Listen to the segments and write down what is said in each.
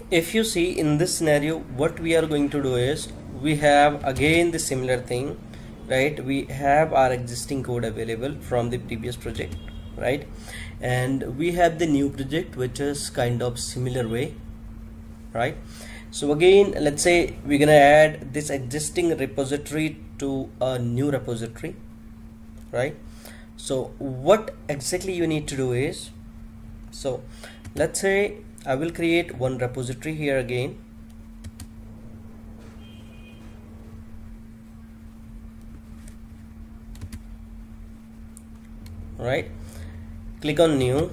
if you see in this scenario, what we are going to do is we have again the similar thing, right? We have our existing code available from the previous project, right? And we have the new project which is kind of similar way, right? So again, let's say we're gonna add this existing repository to a new repository, right? So what exactly you need to do is, so let's say I will create one repository here again, right? Click on new,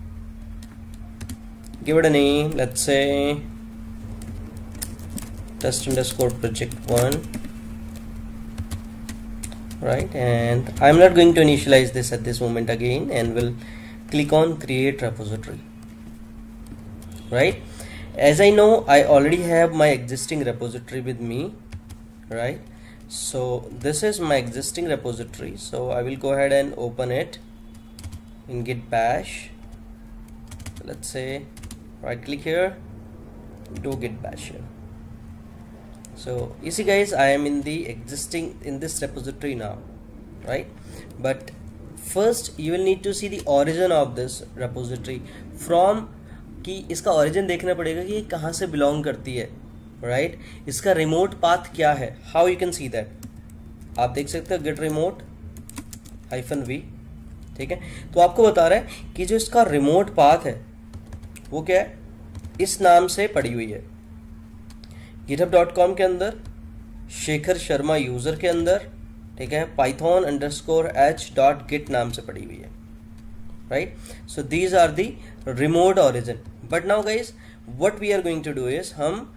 give it a name, let's say test_project1, right? And I'm not going to initialize this at this moment again, and we'll click on create repository, right? As I know, I already have my existing repository with me, right? So this is my existing repository, so I will go ahead and open it in git bash. So let's say right click here, do git bash here. So you see guys, I am in this repository now, right? But first you will need to see the origin of this repository, from कि इसका origin देखना पड़ेगा कि ये कहाँ से belong करती है, right? इसका remote path क्या है, how you can see that? आप देख सकते हो git remote -v, ठीक है? तो आपको बता रहा है कि जो इसका remote path है वो क्या है, इस नाम से पड़ी हुई है, github.com के अंदर, शेखर शर्मा यूजर के अंदर, ठीक है, python_h.git नाम से पड़ी हुई है, right? So these are the remote origin. But now guys, what we are going to do is, हम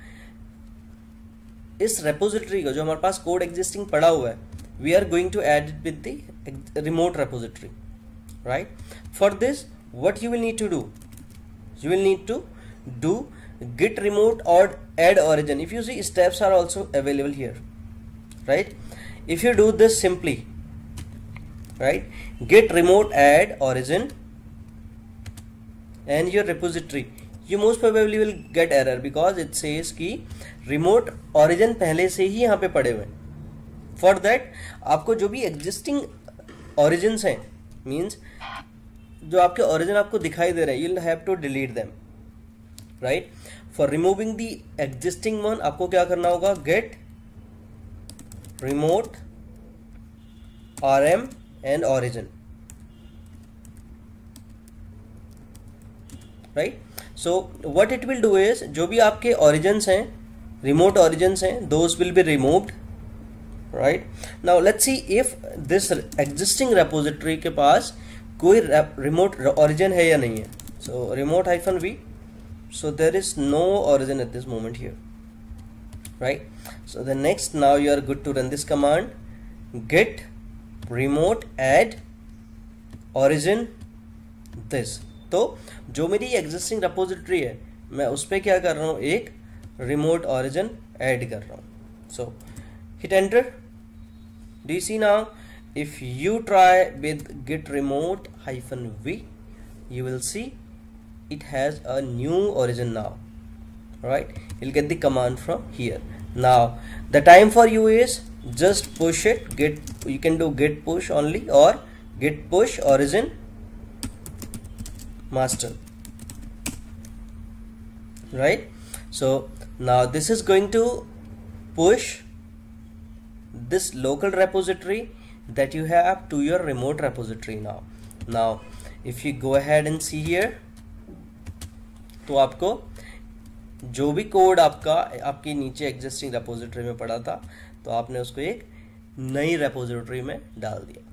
इस repository को, जो हमारे पास code existing पड़ा हुआ है, we are going to add it with the remote repository, right? For this, what you will need to do, you will need to do git remote or add origin. If you see, steps are also available here, right? If you do this simply, right, git remote add origin and your repository, you most probably will get error because it says कि remote origin पहले से ही यहाँ पे पड़े हुए हैं. For that, आपको जो भी existing origins हैं, means जो आपके origin आपको दिखाई दे रहे हैं, you'll have to delete them, right? For removing the existing one, आपको क्या करना होगा, git remote rm and origin, right? So what it will do is, जो भी आपके origins हैं, remote origins हैं, those will be removed, right? Now let's see if this existing repository के पास कोई remote origin है या नहीं है. So remote -v, so there is no origin at this moment here, right? So the next, now you are good to run this command, git remote add origin this. तो जो मेरी existing repository है, मैं उस पर क्या कर रहा हूँ, एक remote origin add कर रहा हूँ. So hit enter. Do you see now? If you try with git remote -v, you will see it has a new origin now, right? You'll get the command from here. Now the time for you is just push it, you can do git push only or git push origin master, right? So now this is going to push this local repository that you have to your remote repository now if you go ahead and see here, तो आपको जो भी code आपकी नीचे existing repository में पड़ा था, तो आपने उसको एक नई रेपोजिटरी में डाल दिया.